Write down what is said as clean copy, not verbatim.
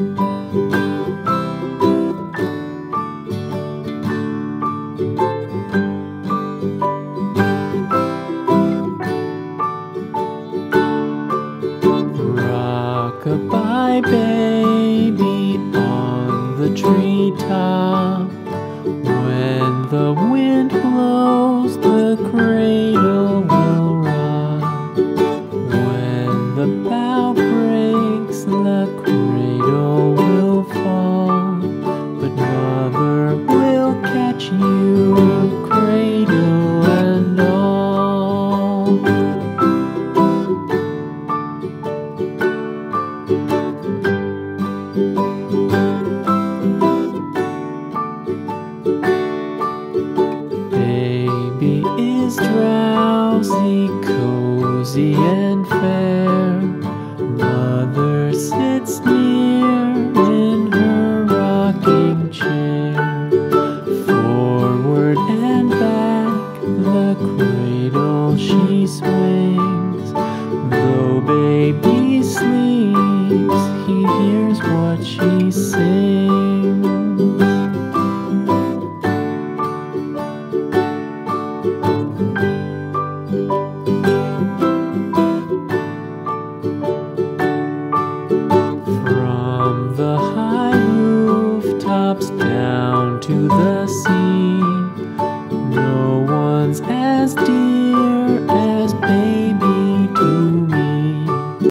Rock-a-bye baby on the treetop. When the wind blows, the cradle will rock. When the bough breaks, the cradle will fall. But mother will catch you, cradle and all. Baby is drowsy, cozy and fair. Mother sits near in her rocking chair. Forward and back the cradle she swings. Though baby sleeps, he hears what she sings. From the high rooftops down to the sea,